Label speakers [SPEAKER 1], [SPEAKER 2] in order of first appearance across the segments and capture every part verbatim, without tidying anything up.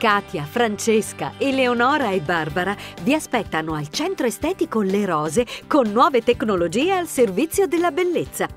[SPEAKER 1] Katia, Francesca, Eleonora e Barbara vi aspettano al Centro Estetico Le Rose con nuove tecnologie al servizio della bellezza.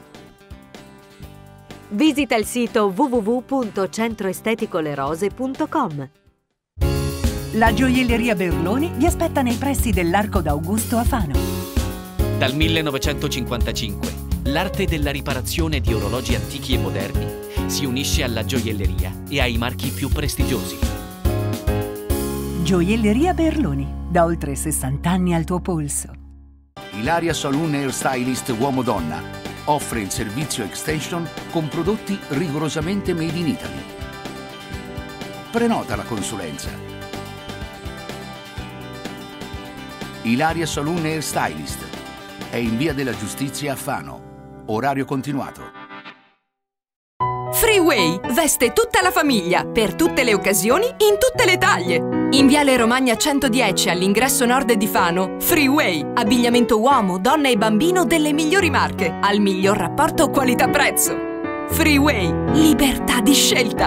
[SPEAKER 1] Visita il sito w w w punto centro estetico le rose punto com.
[SPEAKER 2] La gioielleria Berloni vi aspetta nei pressi dell'Arco d'Augusto a Fano.
[SPEAKER 3] Dal millenovecentocinquantacinque, l'arte della riparazione di orologi antichi e moderni si unisce alla gioielleria e ai marchi più prestigiosi.
[SPEAKER 2] Gioielleria Berloni, da oltre sessanta anni al tuo polso.
[SPEAKER 4] Ilaria Saloon Hair Stylist Uomo-Donna offre il servizio extension con prodotti rigorosamente made in Italy. Prenota la consulenza. Ilaria Saloon Hair Stylist è in via della Giustizia a Fano. Orario continuato.
[SPEAKER 5] Freeway veste tutta la famiglia, per tutte le occasioni, in tutte le taglie. In Viale Romagna centodieci all'ingresso nord di Fano, Freeway, abbigliamento uomo, donna e bambino delle migliori marche, al miglior rapporto qualità-prezzo. Freeway, libertà di scelta.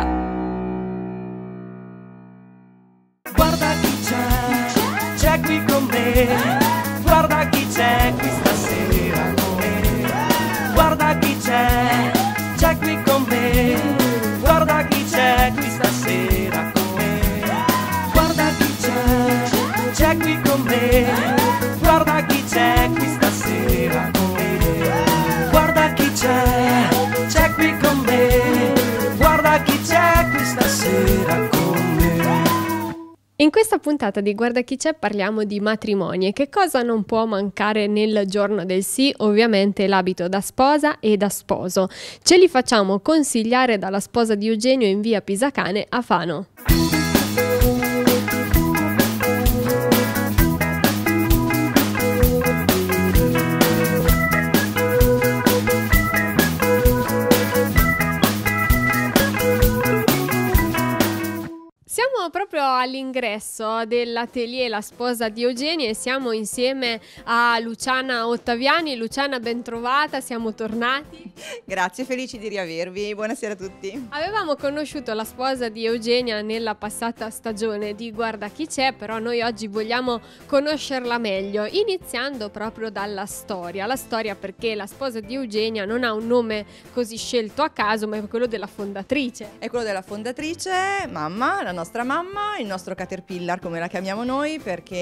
[SPEAKER 6] Guarda chi c'è, c'è qui con me. Guarda chi c'è qui stasera con me. Guarda chi c'è, c'è qui con me. Guarda chi c'è qui stasera con me. Guarda chi c'è, c'è qui con me. Guarda chi c'è qui stasera con me. Guarda chi c'è, c'è qui con me. Guarda chi c'è qui stasera con me.
[SPEAKER 7] In questa puntata di Guarda chi c'è parliamo di matrimoni e che cosa non può mancare nel giorno del sì, ovviamente l'abito da sposa e da sposo. Ce li facciamo consigliare dalla sposa di Eugenio in via Pisacane a Fano. Siamo proprio all'ingresso dell'atelier La Sposa di Eugenio e siamo insieme a Luciana Ottaviani. Luciana, ben trovata, siamo tornati.
[SPEAKER 8] Grazie, felici di riavervi, buonasera a tutti.
[SPEAKER 7] Avevamo conosciuto la sposa di Eugenia nella passata stagione di Guarda chi c'è, però noi oggi vogliamo conoscerla meglio, iniziando proprio dalla storia. La storia perché la sposa di Eugenia non ha un nome così scelto a caso, ma è quello della fondatrice.
[SPEAKER 8] È quello della fondatrice, mamma, la nostra mamma, il nostro Caterpillar come la chiamiamo noi,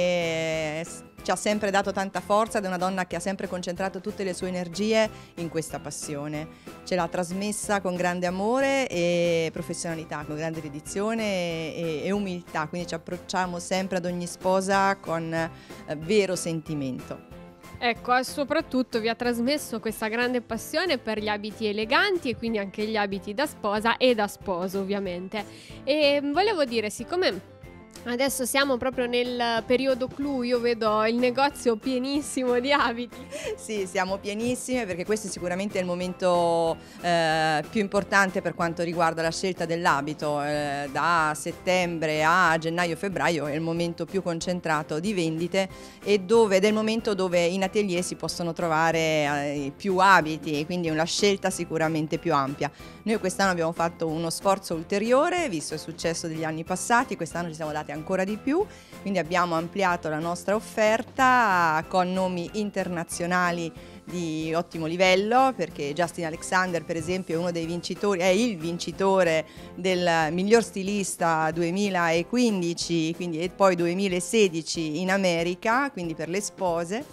[SPEAKER 8] perché ci ha sempre dato tanta forza ed è una donna che ha sempre concentrato tutte le sue energie in questa passione. Ce l'ha trasmessa con grande amore e professionalità, con grande dedizione e, e umiltà, quindi ci approcciamo sempre ad ogni sposa con eh, vero sentimento.
[SPEAKER 7] Ecco, soprattutto vi ha trasmesso questa grande passione per gli abiti eleganti e quindi anche gli abiti da sposa e da sposo ovviamente. E volevo dire, siccome adesso siamo proprio nel periodo clou, io vedo il negozio pienissimo di abiti.
[SPEAKER 8] Sì, siamo pienissime perché questo sicuramente è il momento eh, più importante per quanto riguarda la scelta dell'abito. Eh, da settembre a gennaio-febbraio è il momento più concentrato di vendite e dove, ed è il momento dove in atelier si possono trovare eh, più abiti, quindi una scelta sicuramente più ampia. Noi quest'anno abbiamo fatto uno sforzo ulteriore, visto il successo degli anni passati, quest'anno ci siamo dati ancora di più, quindi abbiamo ampliato la nostra offerta con nomi internazionali di ottimo livello, perché Justin Alexander per esempio è uno dei vincitori, è il vincitore del miglior stilista duemilaquindici, quindi e poi duemilasedici in America, quindi per le spose,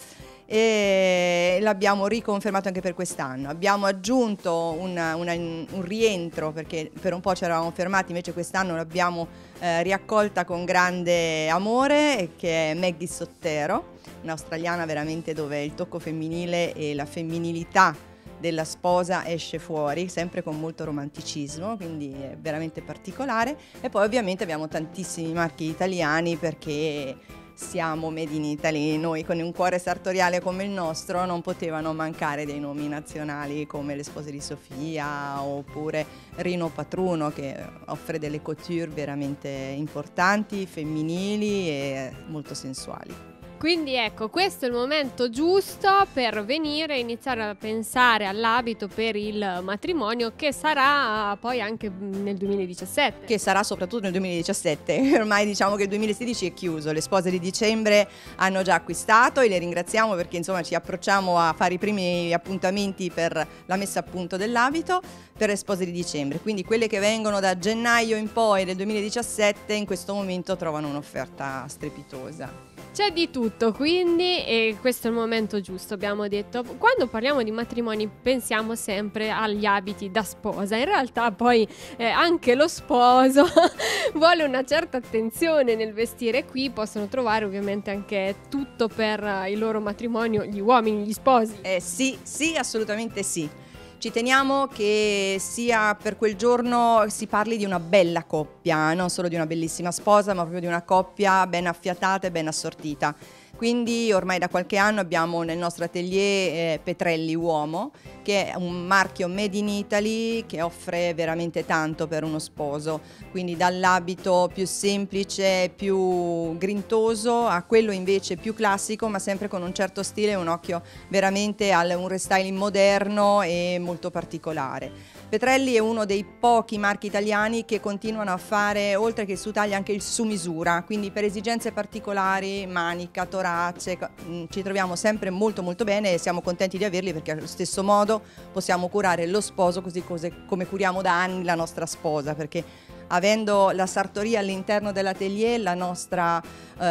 [SPEAKER 8] e l'abbiamo riconfermato anche per quest'anno. Abbiamo aggiunto una, una, un rientro perché per un po' ci eravamo fermati, invece quest'anno l'abbiamo eh, riaccolta con grande amore, che è Maggie Sottero, un'australiana veramente dove il tocco femminile e la femminilità della sposa esce fuori, sempre con molto romanticismo, quindi è veramente particolare. E poi ovviamente abbiamo tantissimi marchi italiani perché siamo made in Italy, noi con un cuore sartoriale come il nostro non potevano mancare dei nomi nazionali come le spose di Sofia oppure Rino Patruno, che offre delle couture veramente importanti, femminili e molto sensuali.
[SPEAKER 7] Quindi ecco, questo è il momento giusto per venire e iniziare a pensare all'abito per il matrimonio, che sarà poi anche nel duemiladiciassette.
[SPEAKER 8] Che sarà soprattutto nel duemiladiciassette. Ormai diciamo che il duemilasedici è chiuso, le spose di dicembre hanno già acquistato e le ringraziamo perché insomma ci approcciamo a fare i primi appuntamenti per la messa a punto dell'abito per le spose di dicembre. Quindi quelle che vengono da gennaio in poi del duemiladiciassette in questo momento trovano un'offerta strepitosa.
[SPEAKER 7] C'è di tutto, quindi, e questo è il momento giusto, abbiamo detto. Quando parliamo di matrimoni pensiamo sempre agli abiti da sposa. In realtà poi eh, anche lo sposo vuole una certa attenzione nel vestire. Qui possono trovare ovviamente anche tutto per eh, il loro matrimonio, gli uomini, gli sposi.
[SPEAKER 8] Eh sì, sì, assolutamente sì. Ci teniamo che sia per quel giorno si parli di una bella coppia, non solo di una bellissima sposa, ma proprio di una coppia ben affiatata e ben assortita. Quindi ormai da qualche anno abbiamo nel nostro atelier eh, Petrelli Uomo, che è un marchio made in Italy che offre veramente tanto per uno sposo. Quindi dall'abito più semplice, più grintoso, a quello invece più classico, ma sempre con un certo stile e un occhio veramente a un restyling moderno e molto particolare. Petrelli è uno dei pochi marchi italiani che continuano a fare, oltre che su taglia, anche il su misura, quindi per esigenze particolari, manica, torace, ci troviamo sempre molto molto bene e siamo contenti di averli perché allo stesso modo possiamo curare lo sposo così come curiamo da anni la nostra sposa, perché avendo la sartoria all'interno dell'atelier, la nostra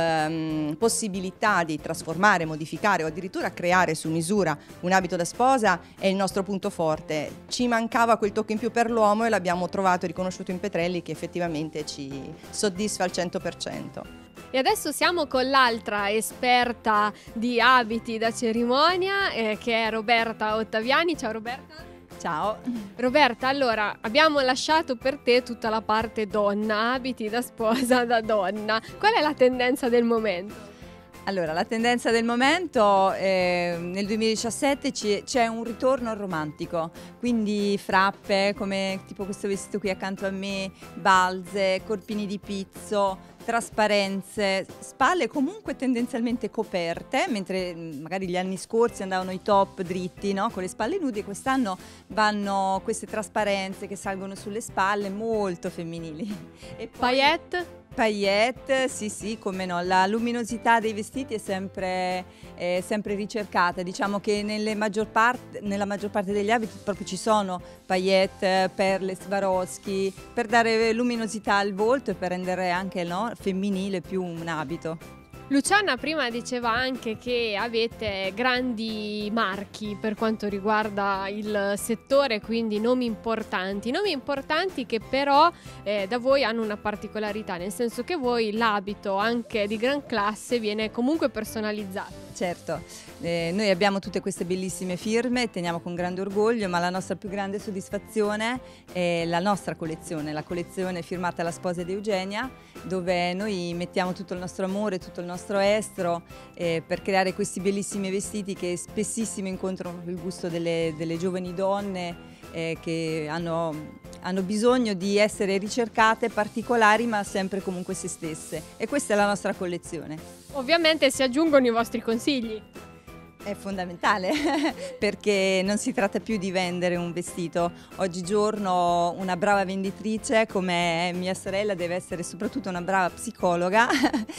[SPEAKER 8] ehm, possibilità di trasformare, modificare o addirittura creare su misura un abito da sposa è il nostro punto forte. Ci mancava quel tocco in più per l'uomo e l'abbiamo trovato e riconosciuto in Petrelli, che effettivamente ci soddisfa al cento per cento.
[SPEAKER 7] E adesso siamo con l'altra esperta di abiti da cerimonia, eh, che è Roberta Ottaviani. Ciao Roberta.
[SPEAKER 9] Ciao.
[SPEAKER 7] Roberta, allora abbiamo lasciato per te tutta la parte donna, abiti da sposa da donna. Qual è la tendenza del momento?
[SPEAKER 9] Allora, la tendenza del momento, eh, nel duemiladiciassette c'è un ritorno al romantico, quindi frappe come tipo questo vestito qui accanto a me, balze, corpini di pizzo, trasparenze, spalle comunque tendenzialmente coperte, mentre magari gli anni scorsi andavano i top dritti, no? Con le spalle nudi, quest'anno vanno queste trasparenze che salgono sulle spalle, molto femminili. E poi
[SPEAKER 7] paillette?
[SPEAKER 9] Paillette, sì sì, come no, la luminosità dei vestiti è sempre, è sempre ricercata, diciamo che nelle maggior parte, nella maggior parte degli abiti proprio ci sono paillette, perle, Swarovski, per dare luminosità al volto e per rendere anche, no, femminile più un abito.
[SPEAKER 7] Luciana prima diceva anche che avete grandi marchi per quanto riguarda il settore, quindi nomi importanti, nomi importanti che però eh, da voi hanno una particolarità, nel senso che voi l'abito anche di gran classe viene comunque personalizzato.
[SPEAKER 9] Certo, eh, noi abbiamo tutte queste bellissime firme, teniamo con grande orgoglio, ma la nostra più grande soddisfazione è la nostra collezione, la collezione firmata La sposa di Eugenia, dove noi mettiamo tutto il nostro amore, tutto il nostro estro eh, per creare questi bellissimi vestiti che spessissimo incontrano il gusto delle, delle giovani donne eh, che hanno, hanno bisogno di essere ricercate, particolari, ma sempre comunque se stesse. E questa è la nostra collezione.
[SPEAKER 7] Ovviamente si aggiungono i vostri consigli.
[SPEAKER 9] È fondamentale perché non si tratta più di vendere un vestito. Oggigiorno una brava venditrice come mia sorella deve essere soprattutto una brava psicologa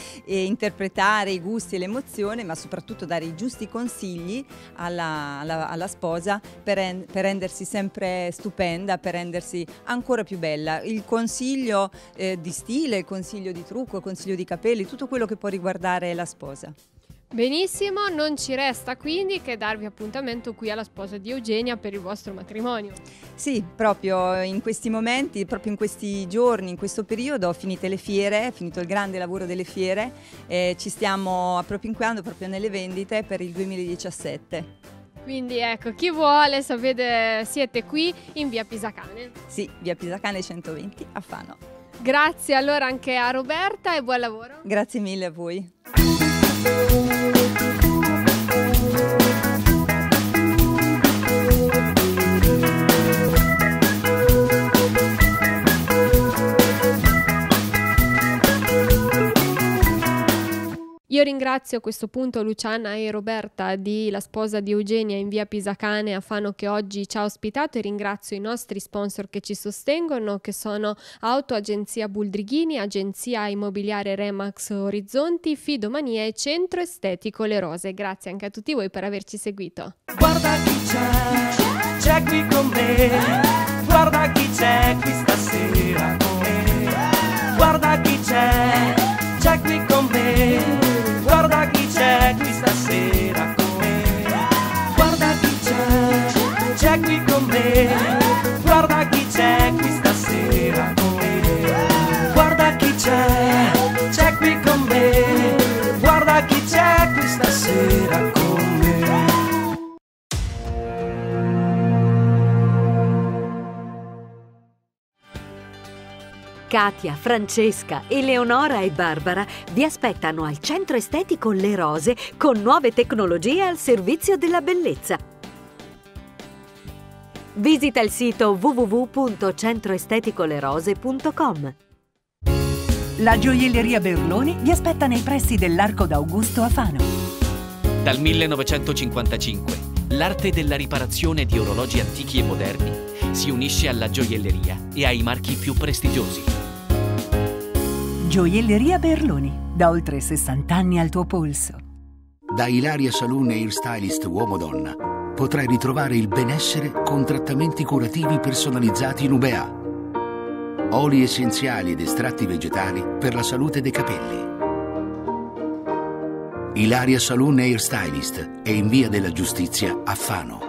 [SPEAKER 9] e interpretare i gusti e l'emozione, ma soprattutto dare i giusti consigli alla, alla, alla sposa per, en, per rendersi sempre stupenda, per rendersi ancora più bella. Il consiglio eh, di stile, il consiglio di trucco, il consiglio di capelli, tutto quello che può riguardare la sposa.
[SPEAKER 7] Benissimo, non ci resta quindi che darvi appuntamento qui alla sposa di Eugenia per il vostro matrimonio.
[SPEAKER 9] Sì, proprio in questi momenti, proprio in questi giorni, in questo periodo, finite le fiere, finito il grande lavoro delle fiere, eh, ci stiamo appropinquando proprio nelle vendite per il duemiladiciassette.
[SPEAKER 7] Quindi ecco, chi vuole, sapete, siete qui in via Pisacane.
[SPEAKER 9] Sì, via Pisacane centoventi a Fano.
[SPEAKER 7] Grazie allora anche a Roberta e buon lavoro.
[SPEAKER 9] Grazie mille a voi.
[SPEAKER 7] Io Io ringrazio a questo punto Luciana e Roberta di La Sposa di Eugenia in via Pisacane a Fano che oggi ci ha ospitato, e ringrazio i nostri sponsor che ci sostengono, che sono Auto Agenzia Buldrighini, Agenzia Immobiliare Remax Orizzonti, Fidomania e Centro Estetico Le Rose. Grazie anche a tutti voi per averci seguito.
[SPEAKER 6] Guarda chi c'è, c'è qui con me. Guarda chi c'è qui stasera con me. Guarda chi c'è, c'è qui con me. Guarda chi c'è qui stasera con me. Guarda chi c'è, c'è qui con me. Guarda chi c'è qui stasera con me. Guarda chi c'è, c'è qui con me. Guarda chi c'è qui stasera con me.
[SPEAKER 1] Katia, Francesca, Eleonora e Barbara vi aspettano al Centro Estetico Le Rose con nuove tecnologie al servizio della bellezza. Visita il sito w w w punto centro estetico le rose punto com.
[SPEAKER 2] La gioielleria Berloni vi aspetta nei pressi dell'Arco d'Augusto a Fano.
[SPEAKER 3] Dal millenovecentocinquantacinque, l'arte della riparazione di orologi antichi e moderni si unisce alla gioielleria e ai marchi più prestigiosi.
[SPEAKER 2] Gioielleria Berloni, da oltre sessanta anni al tuo polso.
[SPEAKER 4] Da Ilaria Saloon Hair Stylist uomo-donna potrai ritrovare il benessere con trattamenti curativi personalizzati in U B A. Oli essenziali ed estratti vegetali per la salute dei capelli. Ilaria Saloon Hair Stylist è in via della Giustizia a Fano.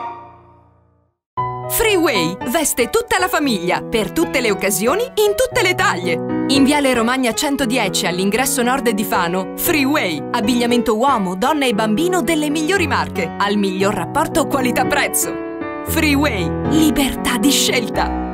[SPEAKER 5] Freeway veste tutta la famiglia, per tutte le occasioni, in tutte le taglie. In Viale Romagna centodieci all'ingresso nord di Fano, Freeway, abbigliamento uomo, donna e bambino delle migliori marche, al miglior rapporto qualità-prezzo. Freeway, libertà di scelta.